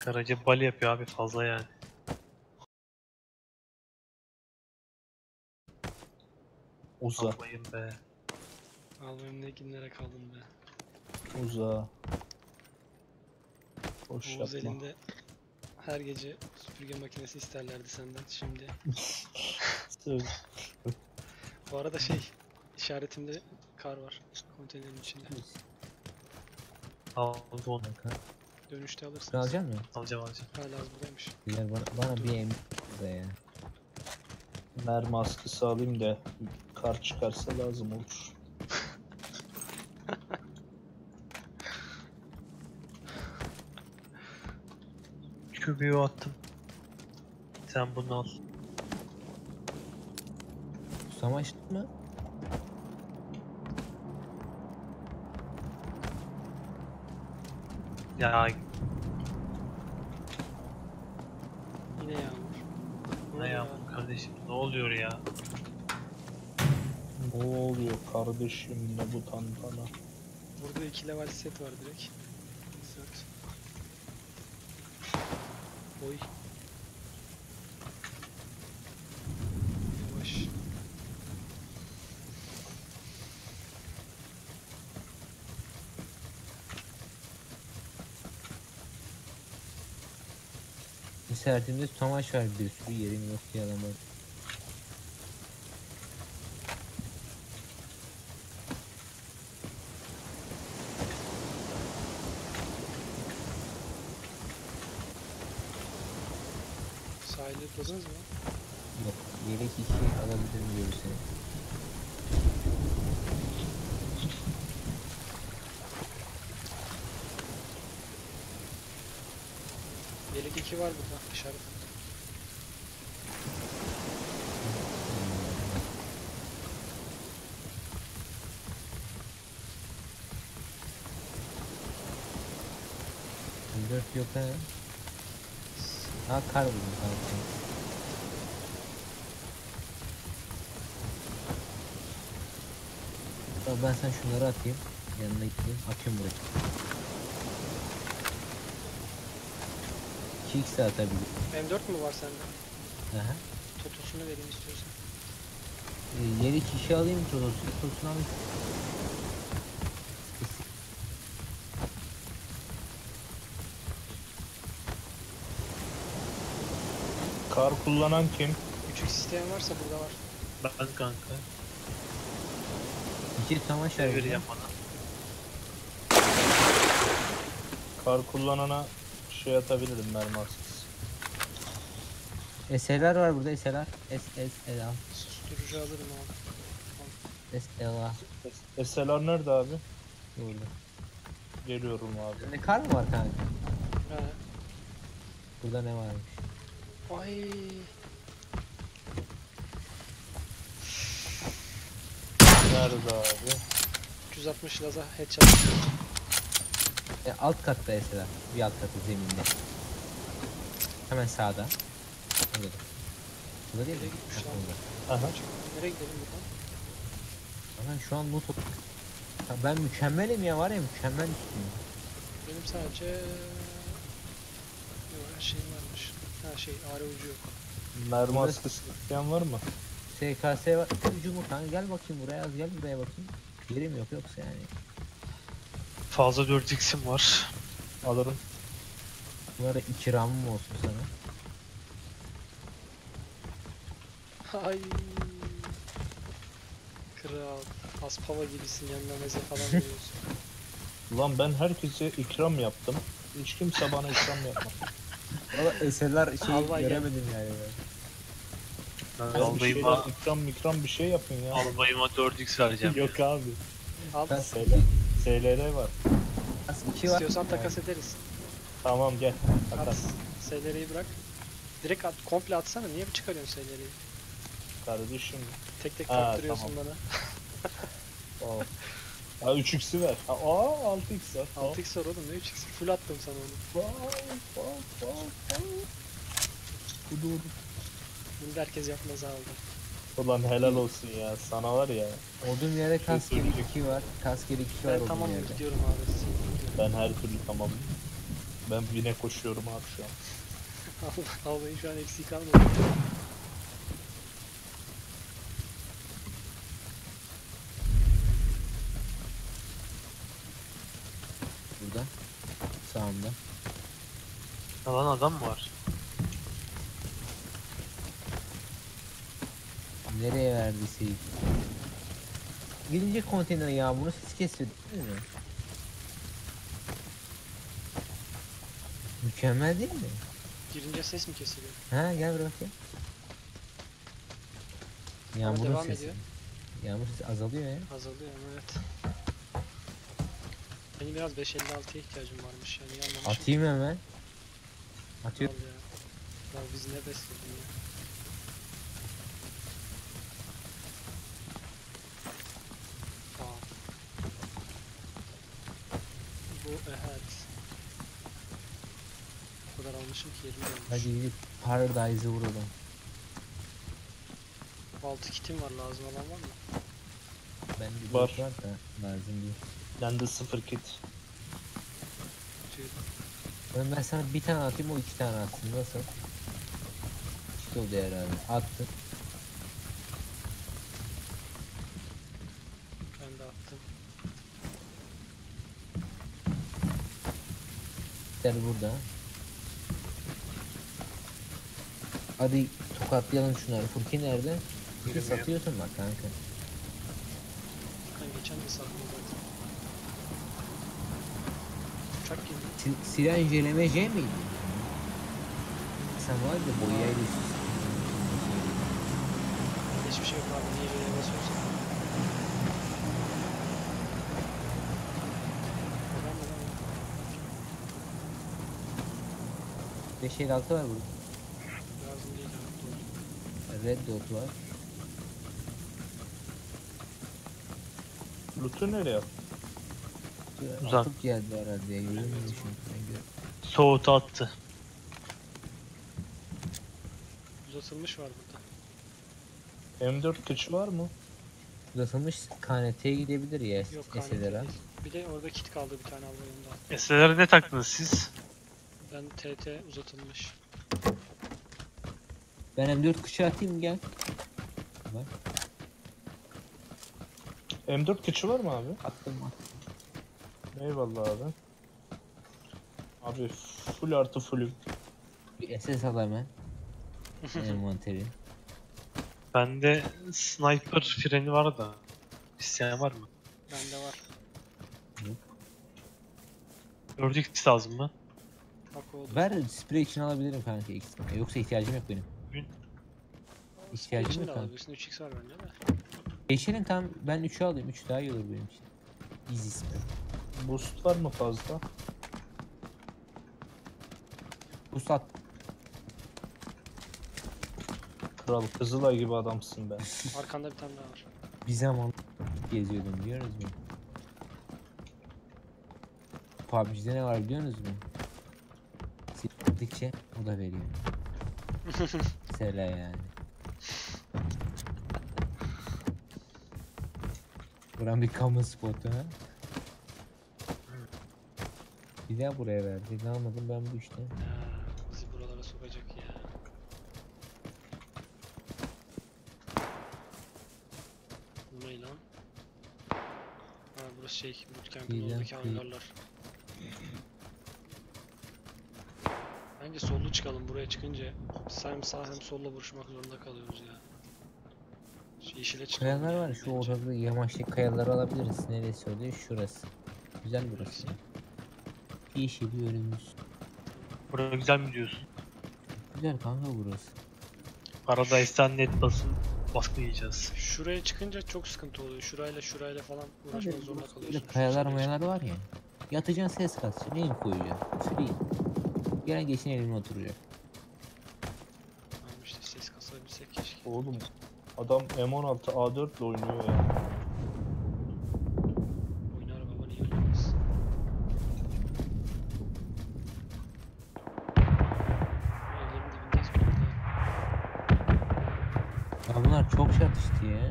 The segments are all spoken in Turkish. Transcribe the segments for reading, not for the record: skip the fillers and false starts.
Karaca bal yapıyor abi fazla yani. Uza. Almayın be. Almayayım ne günlere kaldım be. Uza. Boş Oğuz yapma. elinde her gece süpürge makinesi isterlerdi senden şimdi. Söyle. Bu arada işaretimde kar var konteynerin içinde. Aldı onu. Dönüşte alırsınız. Alacak mısın? Alacağım. Hala az buradaymış. Güzel bana bir emin de ya. Mermi askısı alayım da kar çıkarsa lazım olur. Kübüğü attım. Sen bunu al. Savaştık mı? Ya Yine yağmur. ne ya kardeşim ne oluyor ya? Ne oluyor kardeşim, ne bu tantana? Burada 2 level set var direkt. Insert. Oy. Yavaş. Sertimde tutamaç var, bir sürü yerim yok diye alamadım. Sahilde tutladınız mı? Yok, yelek 2 alabilirim diyor seni. Yelek 2 var burada işaret. M4 yok ha. Ha, kar buldum kanka. Tamam, ben sana şunları atayım. Yanına gideyim. Atıyorum buraya. 2x atabilirim. M4 mü var sende? Aha. Totosunu vereyim istiyorsan. Yelek işi alayım, totosunu alayım. Kar kullanan kim? 3x isteyen varsa burada var. Ben kanka. İki savaş var. Devir burada. yapmadan. Kar kullanana şey atabilirim, mermi askısı. SLR var burada, SLR. SLR. Susturucu alırım abi. SLR. SLR nerede abi? Burada. Geliyorum abi. Sende kar mı var kanka? He. Burada ne varmış? Ay. Nerede abi? 360 laza headshot. Alt katta SLR. Bir alt katı zeminde. Hemen sağda. Burada. Burada değil mi? Nereye gitmiş Ha, lan? burada. Aha. Nereye gidelim buradan? Ama şu an loot ya ben mükemmelim ya, var ya, mükemmel üstüyüm. Benim sadece ne var? Şeyim varmış. Ha AR ucu yok. Mermi Burada- askısı isteyen var mı? SKS var. Ucumu kanka, gel bakayım buraya, az gel buraya bakayım. Yerim yok yoksa yani. Fazla 4x'im var. Alırım. Bu arada ikramım olsun sana. Ay. Kral. Aspava gibisin, yanına meze falan veriyorsun. Ulan ben herkese ikram yaptım. Hiç kimse bana ikram yapmadı. Valla SLR Albay gel. göremedim yani ben. Ben Ben bir şeyler, albayıma, ikram bir şey yapın ya. albayıma 4x vereceğim. Yok abi. Al. Ben SLR var. az 2 var. İstiyorsan takas ederiz. Tamam gel. At. Takas. SLR'yi bırak. Direkt at, komple atsana. Niye çıkarıyorsun SLR'yi? Kardeşim. Tek tek Ha, taktırıyorsun tamam. bana. Oh. Ha 3x'i ver. Ha, aa 6x var. 6x var oğlum, ne 3x? Full attım sana onu. Bu doğru. Bunu da herkes yapmaz aldı. Ulan helal olsun ya. Sana var ya. Olduğum yerde kask söyleyecek. 2 var. Kask 2 var Ben olduğum tamam yerde. gidiyorum abi. Ben her türlü tamam. Ben Vin'e koşuyorum abi şu an. Albayın şu an eksik kalmadı. Burada. Sağımda. Yalan adam mı var? Nereye verdi Seyit? Gidince konteyner yağmuru siz kesiyor değil mi? Mükemmel değil mi? Girince ses mi kesiliyor? Ha gel buraya bakayım. Yağmurun devam sesi. ediyor. Yağmur sesi azalıyor ya. Azalıyor ama evet. Benim biraz 5.56'ya ihtiyacım varmış yani yanmamışım. Atayım hemen. Atıyor. Al ya. Ya bizi ne besledin ya. Aa. Bu evet. O kadar almışım ki yerim olmuş. Hadi gidip Paradise'ı vuralım. 6 kitim var, lazım olan var mı? Ben bir Var. var da lazım değil. Bende 0 kit. Tüy. Ben sana bir tane atayım, o 2 tane atsın. Nasıl? 2 oldu herhalde. Attım. Ben de attım. Gel burada. Hadi tokatlayalım şunları. Furki nerede? Furki Bilmiyorum. satıyorsun bak kanka. Ben geçen de sattım zaten. Uçak girdi. Silah inceleme C miydi? Sen var ya boyayla Hiçbir şey yok abi. Niye böyle basıyorsun? Neden neden? 556 var burada. Lazım değil abi. Doğru. Red dot var. Loot'u nereye? Uzak. Atıp geldi herhalde ya. Görünmüyor çünkü. Soğutu attı. Uzatılmış var burada. M4 kıçı var mı? Uzatılmış KNT'ye gidebilir ya. Yok kanka SLR değil. Bir de orada kit kaldı bir tane albayımda. SLR'e ne taktınız siz? Ben TT uzatılmış. Ben M4 kışı atayım gel. Bak M4 kıçı var mı abi? attım. Eyvallah abi. Abi full artı fullüm. Bir SS al hemen. Envanteri. Bende sniper freni var da. İsteyen var mı? Bende var. 4x lazım mı? Bak oldu. Ver sprey için alabilirim kanka ikisini. Yoksa ihtiyacım yok benim. ihtiyacım İçinde yok abi. alabilirsin. 3x var bende de. Geçelim tam ben 3'ü alayım. 3 daha iyi olur benim için. Easy spray. Boost var mı fazla? Bu sat. Kral Kızılay gibi adamsın be. Arkanda bir tane daha var. Bir zaman geziyordum biliyor musunuz? PUBG'de ne var biliyor musunuz? Sildikçe o da veriyor. Sela yani. Buram bir kamu spotu ha. Bir daha buraya verdi. Ne anladım ben bu işte. Ya, bizi buralara sokacak ya. Bu ne lan? Ha burası şey, bootcamp'in İyi lan, oradaki iyi. hangarlar. Bence sollu çıkalım, buraya çıkınca hem sağ hem solla vuruşmak zorunda kalıyoruz ya. Şu yeşile çıkalım. Kayalar var yani şu bence. ortada yamaçlık kayaları alabiliriz. Neresi oluyor? Şurası. Güzel burası. Yeşil bir önümüz. Buraya güzel mi diyorsun? Güzel kanka burası. Paradise'den net baskı yiyeceğiz. Şuraya çıkınca çok sıkıntı oluyor. Şurayla falan uğraşmak zorunda kalıyorsun. Böyle Şu kayalar şuraya mayalar var ya. Yatacaksın ses kasacaksın. Neyin koyacaksın? Free. Gelen geçen eline oturacak. çıkalım. İşte ses kasabilsek keşke. Oğlum adam M16 A4 ile oynuyor ya. Oynar baba niye oynamaz? Evlerin dibindeyiz bu arada. Ya bunlar çok çatıştı ya.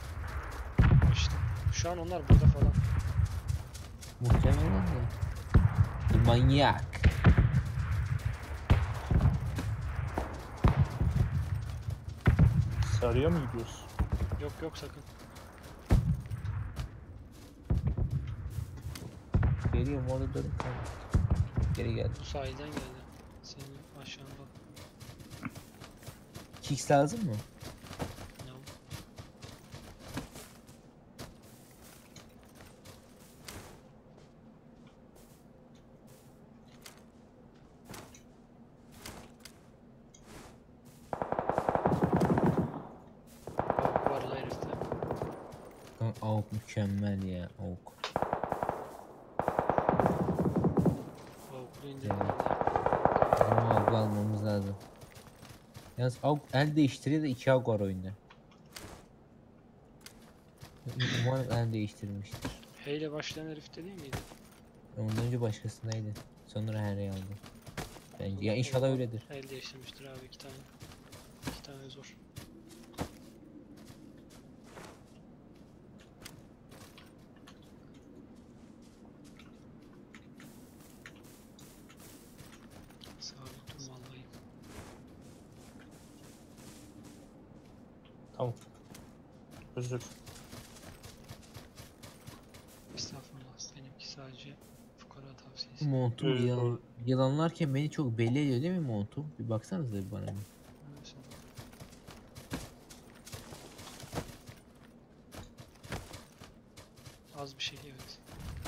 İşte şu an onlar burada falan. Muhtemelen de. Manyak. Sarıya mı gidiyoruz? Yok yok sakın. Geliyorum orada durun. Geri geldim. Bu sahilden geldi. Senin aşağında. Kicks lazım mı? Ne o? Avuk var la herifte. Avuk mükemmel ya. Avuk. Avuklu indirdim Evet. de. Bizim avuk almamız lazım. Yalnız avuk el değiştiriyor da 2 avuk var oyunda. Umarım el değiştirmiştir. H ile başlayan herifte değil miydi? Ondan önce başkasındaydı. Sonra her aldı. Bence. Ya inşallah öyledir. El değiştirmiştir abi 2 tane. 2 tane zor. Sabit dur vallahi. Tamam. Özür. Estağfurullah. Benimki sadece fukara tavsiyesi. Montum yalanlarken beni çok belli ediyor değil mi montum? Bir baksanıza bir bana. Bir. Neyse. Az bir şey evet.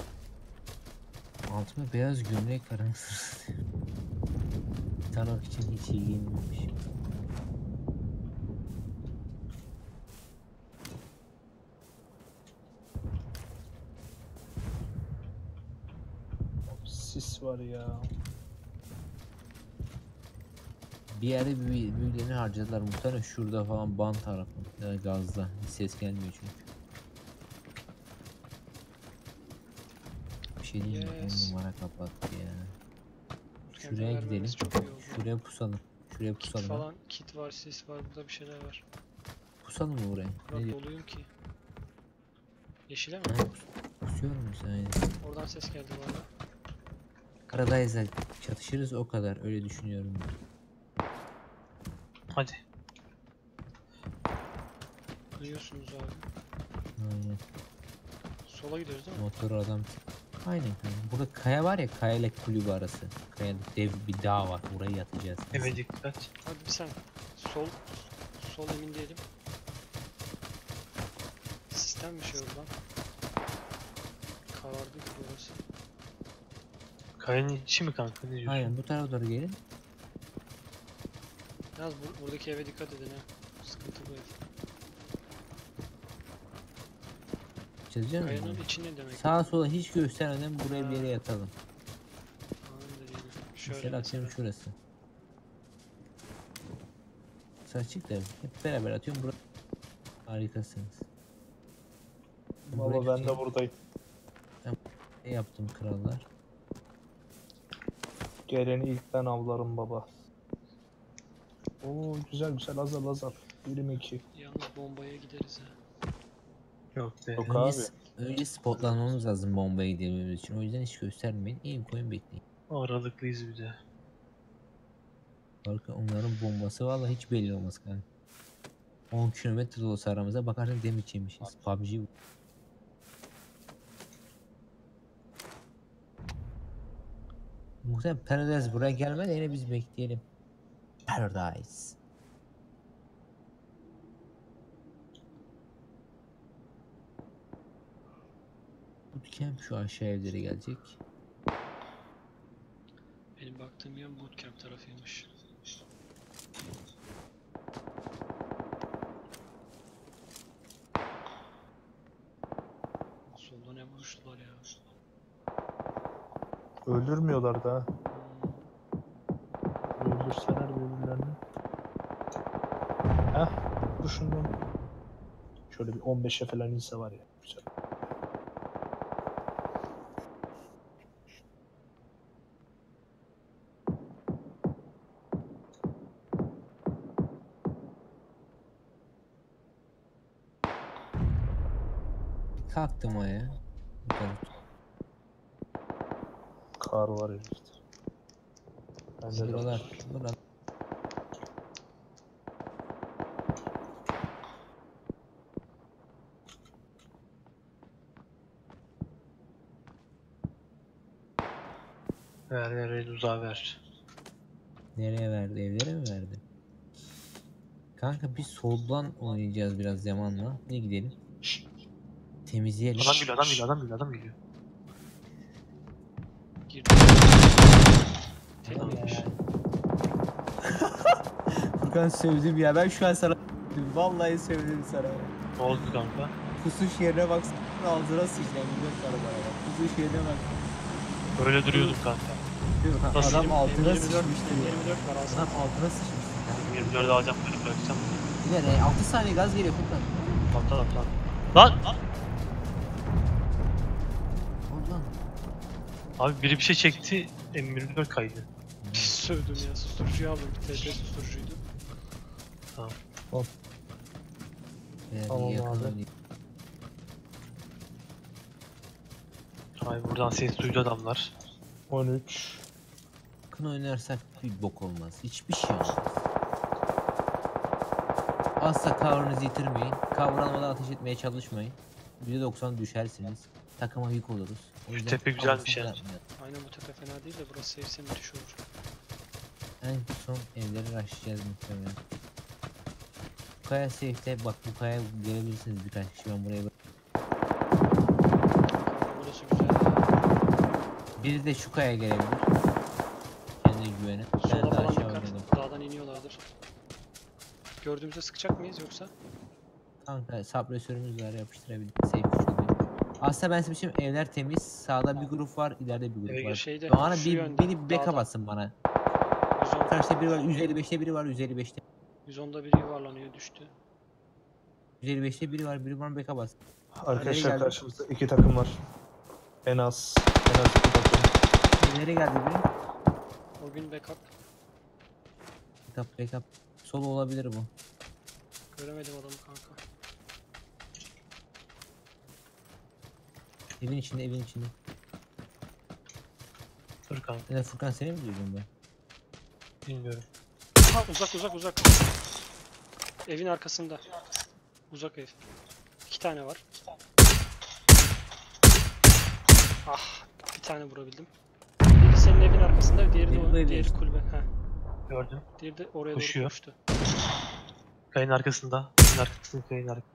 Altıma beyaz gömlek var anasını satayım. Tanok için hiç iyi giyinmemiş. Sis var ya. Bir yerde büyülerini harcadılar. Muhtemelen şurada falan ban tarafı. Yani gazda. Hiç ses gelmiyor çünkü. Bir şey diyeyim mi? Yes. 10 numara kapattı ya. Bootcamp'e Şuraya vermemiz gidelim. çok iyi oldu. Şuraya pusalım. Şuraya Kit pusalım. falan, kit var, sis var, burada bir şeyler var. Pusalım mı buraya? Ne Bırak diyor? doluyum ki. Yeşile mi? Ha, pusuyorum müsaade. Oradan ses geldi bu arada. Aradayız da çatışırız o kadar. Öyle düşünüyorum. Hadi. Duyuyorsunuz abi. Aynen. Sola gidiyoruz değil mi? Motor adam. Aynen kanka. Burada kaya var ya, kaya ile kulübü arası. Kayada dev bir dağ var. Oraya yatacağız. Eve dikkat. Hadi bir sen. Sol emin değilim. Sistem bir şey oradan. Karardı gibi orası. Kayanın içi mi kanka? Ne diyorsun? Aynen bu tarafa doğru gelin. Yalnız buradaki eve dikkat edin ha. Sıkıntı bu ev. Çözeceğiz mi? Kayanın bunu? içi ne demek? Sağa sola hiç göstermeden buraya bir yere yatalım. Tamam da diyelim. Şöyle Mesela atıyorum şurası. Saçık da hep beraber atıyorum. Burası. Harikasınız. Baba Buraya ben de buradayım. ne yaptım krallar? Geleni ilk ben avlarım baba. Oo güzel güzel azal azal. 22. Yalnız bombaya gideriz ha. Yok be. Yok Önce, abi. önce spotlanmamız lazım bombaya gidebilmemiz için. O yüzden hiç göstermeyin. Eğim koyun bekleyin. Aralıklıyız bir de. Arka onların bombası vallahi hiç belli olmaz kanka. 10 kilometre olsa aramıza bakarsın damage yemişiz. PUBG bu. Muhtemelen Paradise buraya gelmedi yine biz bekleyelim. Paradise. Bootcamp şu aşağı evlere gelecek. Benim baktığım yan bootcamp tarafıymış. Solda ne vuruştular ya. Öldürmüyorlar da. Hmm, Öldürseler birbirlerini. Heh. Düşündüm. Şöyle bir 15'e falan inse var ya. Güzel. Kalktım ayağa. Bu kadar. kar var ya işte. Bende de Buralar. var. Buralar. Ver en uzağa ver. Nereye verdi? Evlere mi verdi? Kanka biz soldan oynayacağız biraz zamanla. Ne gidelim? Temizleyelim. Adam geliyor, adam geliyor, adam geliyor, adam geliyor. Girdi. Tek miymiş? Furkan sövdüm ya. Ben şu an sana vallahi sövdüm sana. Ne oldu kanka? Kusuş yerine bak. Ağzına sıçacağım. Biliyor sana bana bak. Kusuş yerine bak. Öyle duruyordum kanka. Nasıl Adam yirmi- altına 24, sıçmıştı ya. 24 var alsana. Adam altına sıçmıştı. 24'e alacağım, böyle bırakacağım. İleri 6 saniye gaz geliyor Furkan. Atlan atlan. Lan! Oradan. Abi biri bir şey çekti, M24 kaydı. Pis sövdüm ya. Susturucuyu aldım. TP susturucuydu. Tamam Yakın abi. Ay buradan ses duydu adamlar. 13. Yakın oynarsak bir bok olmaz. Hiçbir şey olmaz. Asla kavranızı yitirmeyin. Kavranmadan ateş etmeye çalışmayın. %90 düşersiniz. Takıma yük oluruz. O yüzden tepe güzelmiş kavgasını yani. yapmayalım. Aynen bu tepe fena değil de burası sevse müthiş olur. En son evleri rushlayacağız muhtemelen. Bu kaya safe'te bak, bu kaya gelebilirsiniz birkaç kişi, ben buraya Burası güzel ya. biri de şu kaya gelebilir. Kendine güvene. Ben Sola de falan aşağı dikkat. oynadım. Dağdan iniyorlardır. Gördüğümüzde sıkacak mıyız yoksa? Kanka sapresörümüz var, yapıştırabiliriz. Safe çok iyi. Aslında ben size bir şey söyleyeyim, evler temiz. Sağda bir grup var, ileride bir grup Eve var. şeyde, Bana şu yönde, biri backup dağda. atsın bana. 110, Karşıda biri var, 155'te biri var, 155'te. 110'da biri yuvarlanıyor düştü. 155'te biri var, biri bana backup atsın. Arkadaşlar geldi? karşımızda 2 takım var. En az 2 takım. Nereye geldi biri? O gün backup. Backup. Solo olabilir bu. Göremedim adamı kanka. Evin içinde, evin içinde. Dur kanka, Ya da Furkan, seni mi duydum ben? bilmiyorum. Ha uzak. Evin arkasında. Uzak ev. 2 tane var. Ah, bir tane vurabildim. Biri senin evin arkasında, diğeri de Benim o, bu evin diğeri işte. kulübe. Heh. Gördüm. Diğeri de oraya Koşuyor. doğru koştu. Kayın arkasında. Kayın arkasında, kayın arkasında.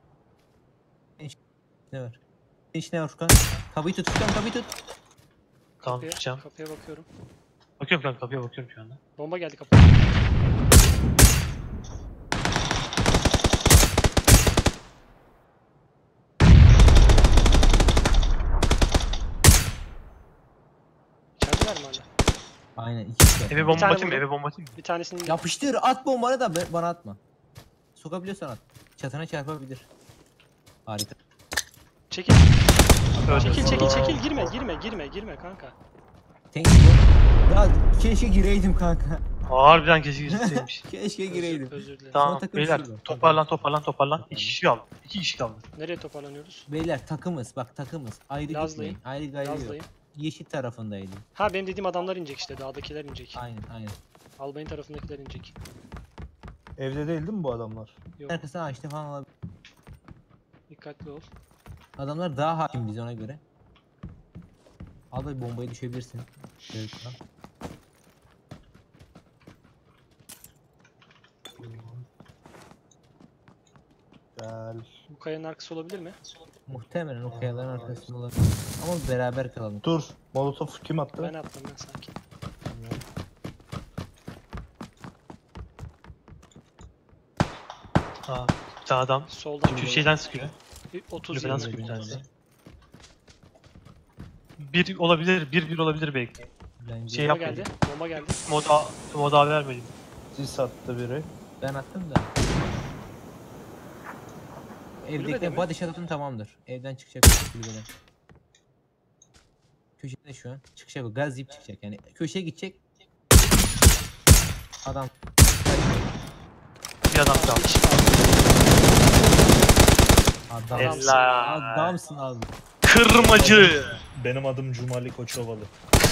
Ne var? İçine var Furkan. Kapıyı tut Furkan, kapıyı tut. Tamam, tutacağım. Kapıya bakıyorum. Bakıyorum kanka, kapıya bakıyorum şu anda. Bomba geldi kapıya. İçerideler mi hala? Aynen, iki kişi. Eve bomba tane atayım mı? vurdum. Eve bomba atayım mı? Bir tanesini Yapıştır, at bombanı da bana atma. Sokabiliyorsan at. Çatına çarpabilir. Harika. çekil. Öldüm. Çekil. Girme kanka. Thank you. Ya keşke gireydim kanka. Harbiden keşke gitseymiş. Keşke gireydim. Özür dilerim. Tamam takım beyler, şurada. toparlan. 2 kişi kaldı. 2 kişi kaldı. Nereye toparlanıyoruz? Beyler takımız, bak takımız. Ayrı Lazlayın. gitmeyin. Ayrı gayrı yok. Yazdayım. Yeşil tarafındaydı. Ha benim dediğim adamlar inecek işte. Dağdakiler inecek. Aynen. Albayın tarafındakiler inecek. Evde değil mi bu adamlar? Yok. Arkasına ağaçta falan olabilir. Dikkatli ol. Adamlar daha hakim bize, ona göre. Al da bombayı düşebilirsin. Evet, tamam. Gel. Bu kayanın arkası olabilir mi? Muhtemelen o kayaların arkasında olabilir. Ama beraber kalalım. Dur. Molotof kim attı? Ben attım ben sanki. Aa, bir tane adam Soldan şu şeyden sıkıyor. 30 Kulübeden yılında. sıkıyor bir tanesi. Bir olabilir, bir olabilir belki. Bence Şey Bomba yap- geldi. Bomba geldi. Moda vermedim. Sis attı biri. ben attım da. Kulübede Evdeki mi? body shot atın, tamamdır. Evden çıkacak kulübeden. Köşede şu an. Çıkacak o. Gaz yiyip çıkacak. Yani köşeye gidecek. Adam. Bir adam kaldı. Bir kişi kaldı. Adamsın. Helal. Adamsın abi. Kırmacı. Benim adım Cumali Koçovalı.